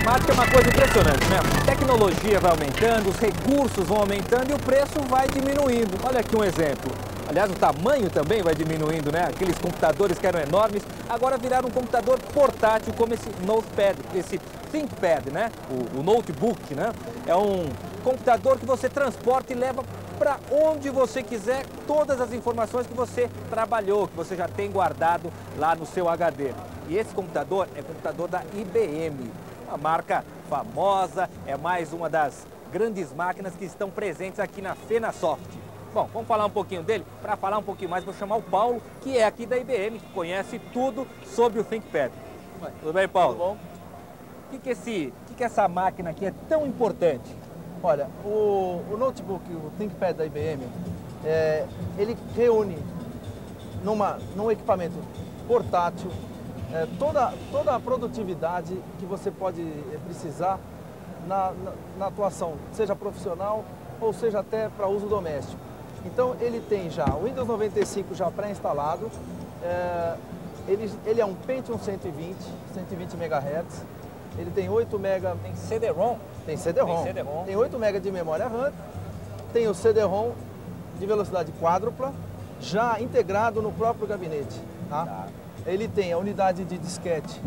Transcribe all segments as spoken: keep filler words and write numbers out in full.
informática é uma coisa impressionante, né? A tecnologia vai aumentando, os recursos vão aumentando e o preço vai diminuindo. Olha aqui um exemplo. Aliás, o tamanho também vai diminuindo, né? Aqueles computadores que eram enormes, agora viraram um computador portátil como esse Notepad, esse ThinkPad, né? O, o notebook, né? É um computador que você transporta e leva para onde você quiser todas as informações que você trabalhou, que você já tem guardado lá no seu H D. E esse computador é computador da I B M, uma marca famosa, é mais uma das grandes máquinas que estão presentes aqui na FenaSoft. Bom, vamos falar um pouquinho dele. Para falar um pouquinho mais, vou chamar o Paulo, que é aqui da I B M, que conhece tudo sobre o ThinkPad. Tudo bem, Paulo? Tudo bom? O que que, esse, o que que essa máquina aqui é tão importante? Olha, o, o notebook, o ThinkPad da I B M, é, ele reúne numa, num equipamento portátil é, toda, toda a produtividade que você pode precisar na, na, na atuação, seja profissional ou seja até para uso doméstico. Então ele tem já o Windows noventa e cinco já pré-instalado, é, ele, ele é um Pentium cento e vinte, cento e vinte megahertz, ele tem oito mega... Tem C D-ROM? Tem C D-ROM. Tem, tem oito mega de memória RAM, tem o C D-ROM de velocidade quádrupla, já integrado no próprio gabinete. Tá? Tá. Ele tem a unidade de disquete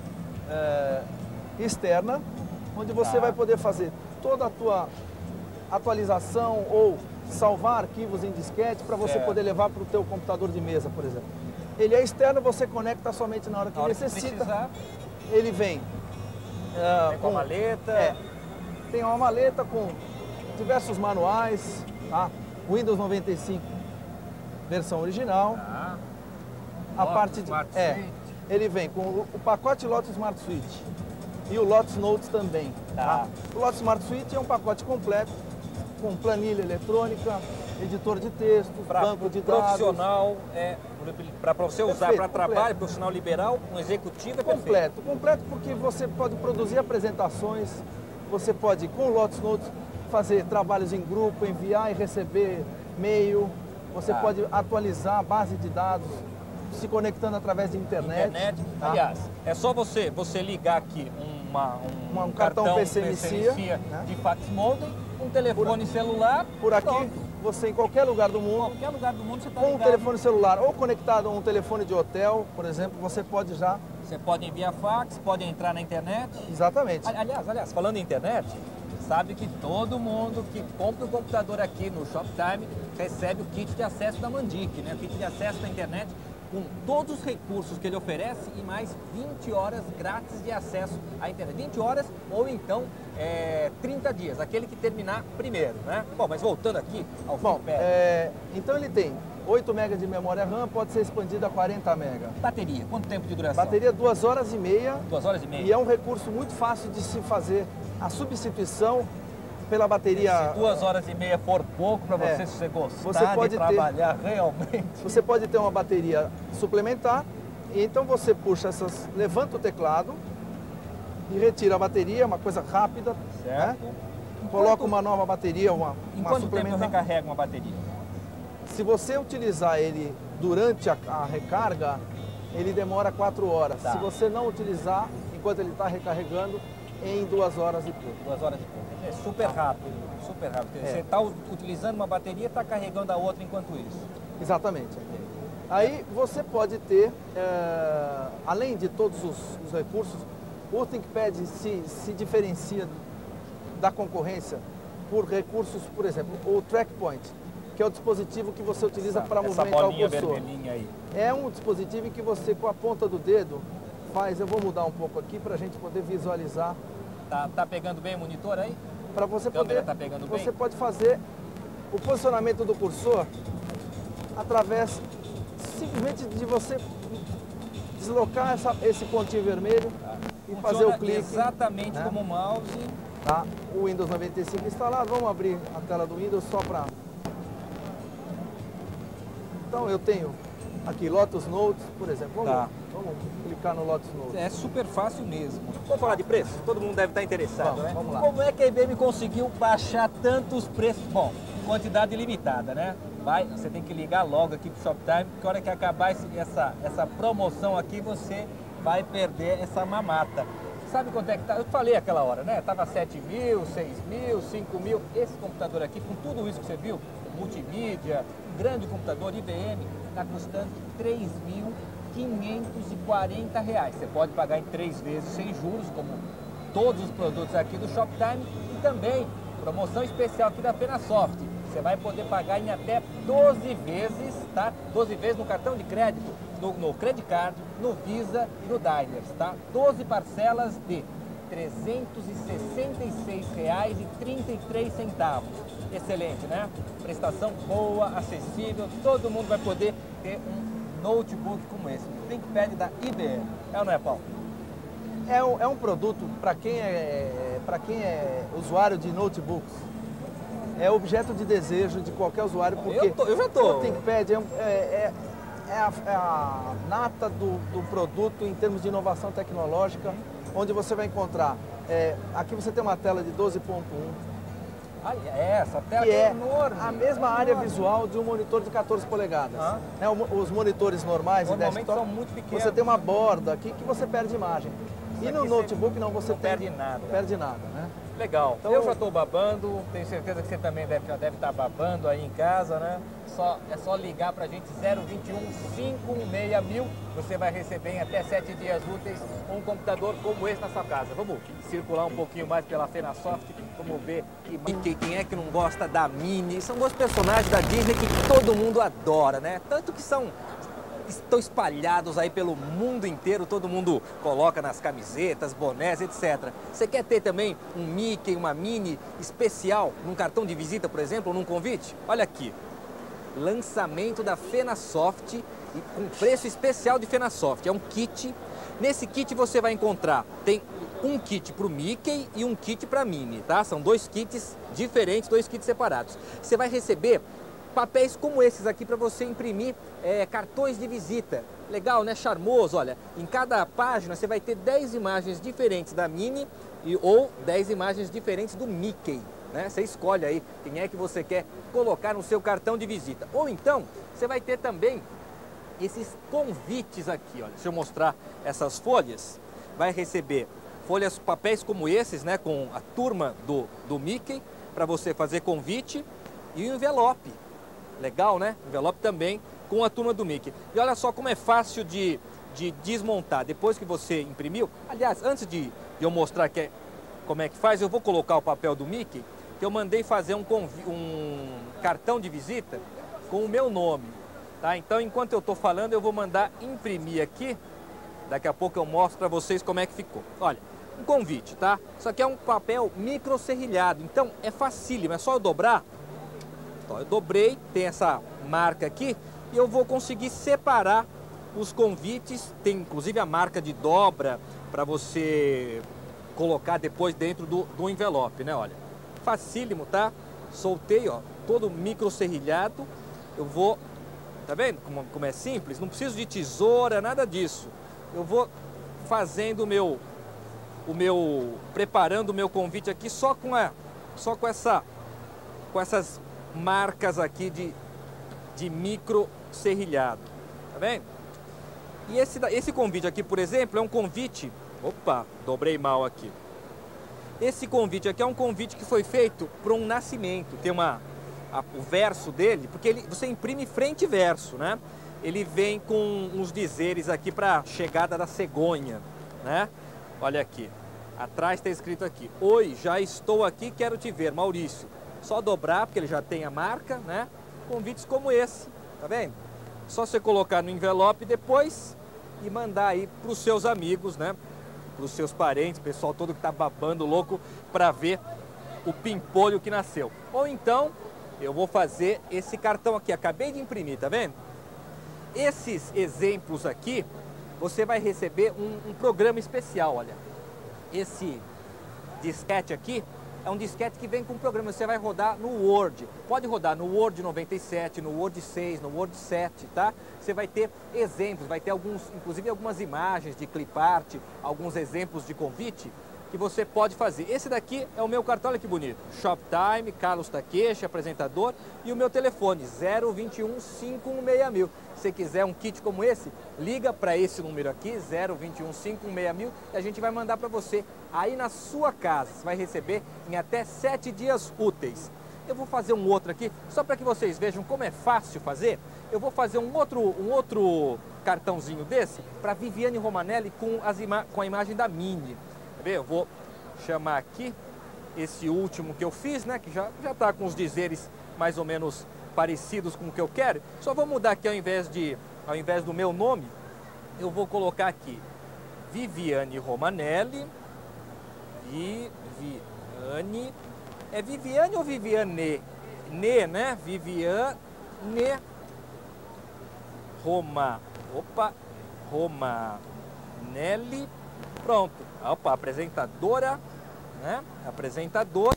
é, externa, onde você tá. vai poder fazer toda a tua atualização ou salvar arquivos em disquete para você certo. poder levar para o teu computador de mesa, por exemplo. Ele é externo, você conecta somente na hora que na hora necessita. Que ele vem, uh, tem com a maleta. É, tem uma maleta com diversos manuais, tá? Windows noventa e cinco versão original. Tá. A Lotus parte de, Smart é, Suite. ele vem com o, o pacote Lotus Smart Suite e o Lotus Notes também. Tá. Tá? O Lotus Smart Suite é um pacote completo com planilha eletrônica, editor de texto, pra, banco de profissional, dados. é, para você usar Perfeito, para trabalho, completo. profissional liberal, um executivo é perfeito. Completo, completo porque você pode produzir apresentações, você pode, com o Lotus Notes, fazer trabalhos em grupo, enviar e receber e-mail, você tá. pode atualizar a base de dados, se conectando através de internet. internet. Tá? Aliás, é só você, você ligar aqui uma, um, um, um cartão, cartão P C M C I A, né? de fax modem, um telefone por, celular. Por aqui, pronto. Você em qualquer lugar do mundo, qualquer lugar do mundo você tá com ligado. um telefone celular ou conectado a um telefone de hotel, por exemplo, você pode já... Você pode enviar fax, pode entrar na internet. Exatamente. Aliás, aliás, falando em internet, sabe que todo mundo que compra o computador aqui no Shoptime recebe o kit de acesso da Mandic, né? O kit de acesso da internet com todos os recursos que ele oferece e mais vinte horas grátis de acesso à internet. vinte horas ou então é, trinta dias, aquele que terminar primeiro, né? Bom, mas voltando aqui ao Bom, é, então ele tem oito mega de memória RAM, pode ser expandido a quarenta mega. Bateria, quanto tempo de duração? Bateria duas horas e meia. duas horas e meia. E é um recurso muito fácil de se fazer a substituição pela bateria... Se duas horas e meia for pouco para você, é, se você gostar você pode de trabalhar ter, realmente. Você pode ter uma bateria suplementar e então você puxa essas, levanta o teclado e retira a bateria, uma coisa rápida, certo. Né? Coloca uma nova bateria, uma, em uma quanto suplementar. tempo recarrega uma bateria? Se você utilizar ele durante a, a recarga, ele demora quatro horas. Tá. Se você não utilizar enquanto ele está recarregando, em duas horas e pouco. Duas horas e pouco. É super rápido, super rápido. É. Você está utilizando uma bateria e está carregando a outra enquanto isso. Exatamente. Aí você pode ter, é, além de todos os, os recursos, o ThinkPad se, se diferencia da concorrência por recursos, por exemplo, o TrackPoint, que é o dispositivo que você utiliza para movimentar o cursor. Vermelhinha aí. É um dispositivo em que você, com a ponta do dedo, faz... Eu vou mudar um pouco aqui para a gente poder visualizar. Tá, tá pegando bem o monitor aí? Para você a câmera poder... tá pegando você bem? pode fazer o posicionamento do cursor através simplesmente de você deslocar essa, esse pontinho vermelho tá. e Funciona fazer o clique. Exatamente, né? Como o mouse. Tá? O Windows noventa e cinco instalado. Vamos abrir a tela do Windows só para... Então eu tenho aqui Lotus Notes, por exemplo. Vamos, tá. vamos clicar no Lotus Notes. É super fácil mesmo. Vamos falar de preço? Todo mundo deve estar interessado, vamos, né? Vamos lá. Como é que a I B M conseguiu baixar tantos preços? Bom, quantidade limitada, né? Vai, você tem que ligar logo aqui pro Shoptime, porque a hora que acabar esse, essa, essa promoção aqui, você vai perder essa mamata. sabe quanto é que tá? Eu falei aquela hora, né? Tava sete mil, seis mil, cinco mil. Esse computador aqui, com tudo isso que você viu, multimídia, grande computador I B M, está custando três mil quinhentos e quarenta reais. Você pode pagar em três vezes sem juros, como todos os produtos aqui do Shoptime, e também promoção especial aqui da Fenasoft. Você vai poder pagar em até doze vezes, tá? doze vezes no cartão de crédito, no, no Credit Card, no Visa e no Diners, tá? doze parcelas de trezentos e sessenta e seis reais e trinta e três centavos. Excelente, né? Prestação boa, acessível, todo mundo vai poder ter um notebook como esse, o ThinkPad da I B M. É ou não é, Paulo? É um, é um produto para quem é, para quem é usuário de notebooks. É objeto de desejo de qualquer usuário, porque eu, tô, eu já tô. o ThinkPad é, é, é, a, é a nata do, do produto em termos de inovação tecnológica, onde você vai encontrar, é, aqui você tem uma tela de doze ponto um, ah, é, essa tela que é, é enorme, a mesma é área enorme. visual de um monitor de quatorze polegadas. Ah. É, os monitores normais e desktop, são muito pequenos. você tem uma borda aqui que você perde imagem. E no notebook não, você não tem, perde nada. Não perde nada, né? Legal. Então, eu já estou babando, tenho certeza que você também deve, já deve estar babando aí em casa, né? Só, é só ligar para a gente zero vinte e um, cinco um seis mil. Você vai receber em até sete dias úteis um computador como esse na sua casa. Vamos circular um pouquinho mais pela Fenasoft, vamos ver que, quem é que não gosta da Minnie. São dois personagens da Disney que todo mundo adora, né? Tanto que são... estão espalhados aí pelo mundo inteiro, todo mundo coloca nas camisetas, bonés, etcétera. Você quer ter também um Mickey, uma Minnie especial num cartão de visita, por exemplo, ou num convite? Olha aqui, lançamento da Fenasoft com preço especial de Fenasoft. É um kit. Nesse kit você vai encontrar, tem um kit para o Mickey e um kit para a Minnie, tá? São dois kits diferentes, dois kits separados. Você vai receber papéis como esses aqui para você imprimir é, cartões de visita. Legal, né? Charmoso. Olha, em cada página você vai ter dez imagens diferentes da Minnie e, ou dez imagens diferentes do Mickey, né? Você escolhe aí quem é que você quer colocar no seu cartão de visita. Ou então, você vai ter também esses convites aqui, olha. Deixa eu mostrar essas folhas. Vai receber folhas, papéis como esses, né? Com a turma do, do Mickey, para você fazer convite, e um envelope. Legal, né? Envelope também com a turma do Mickey. E olha só como é fácil de, de desmontar. Depois que você imprimiu, aliás, antes de, de eu mostrar que é, como é que faz, eu vou colocar o papel do Mickey, que eu mandei fazer um, um cartão de visita com o meu nome, tá? Então, enquanto eu estou falando, eu vou mandar imprimir aqui. Daqui a pouco eu mostro para vocês como é que ficou. Olha, um convite, tá? Isso aqui é um papel microserrilhado, então é facílimo, é só eu dobrar. Então, eu dobrei, tem essa marca aqui, e eu vou conseguir separar os convites. Tem inclusive a marca de dobra para você colocar depois dentro do, do envelope, né? Olha, facílimo, tá? Soltei, ó, todo microserrilhado. Eu vou, tá vendo como, como é simples? Não preciso de tesoura, nada disso. Eu vou fazendo o meu, o meu, preparando o meu convite aqui só com a, só com essa, com essas marcas aqui de, de micro serrilhado, tá vendo? E esse, esse convite aqui, por exemplo, é um convite, opa, dobrei mal aqui. Esse convite aqui é um convite que foi feito para um nascimento, tem uma, a, o verso dele, porque ele, você imprime frente e verso, né? Ele vem com uns dizeres aqui para a chegada da cegonha, né? Olha aqui, atrás está escrito aqui: oi, já estou aqui, quero te ver, Maurício. Só dobrar, porque ele já tem a marca, né? Convites como esse, tá vendo? Só você colocar no envelope depois e mandar aí para os seus amigos, né? Para os seus parentes, pessoal todo que tá babando louco para ver o pimpolho que nasceu. Ou então, eu vou fazer esse cartão aqui, acabei de imprimir, tá vendo? Esses exemplos aqui, você vai receber um, um programa especial, olha. Esse disquete aqui é um disquete que vem com um programa, você vai rodar no Word. Pode rodar no Word noventa e sete, no Word seis, no Word sete, tá? Você vai ter exemplos, vai ter alguns, inclusive algumas imagens de clipart, alguns exemplos de convite, que que você pode fazer. Esse daqui é o meu cartão, olha que bonito. Shoptime, Carlos Takeshi, apresentador, e o meu telefone zero vinte e um, cinquenta e um seis mil. Se você quiser um kit como esse, liga para esse número aqui, zero vinte e um, cinquenta e um seis mil, e a gente vai mandar para você aí na sua casa. Você vai receber em até sete dias úteis. Eu vou fazer um outro aqui, só para que vocês vejam como é fácil fazer. Eu vou fazer um outro, um outro cartãozinho desse para Viviane Romanelli com, as ima com a imagem da Mini. Quer ver? Eu vou chamar aqui esse último que eu fiz, né? Que já já está com os dizeres mais ou menos parecidos com o que eu quero. Só vou mudar aqui, ao invés, de, ao invés do meu nome, eu vou colocar aqui Viviane Romanelli. Viviane... É Viviane ou Viviane? Ne, né? Viviane Roma. Opa, Romanelli. Pronto. Opa, apresentadora, né? Apresentadora.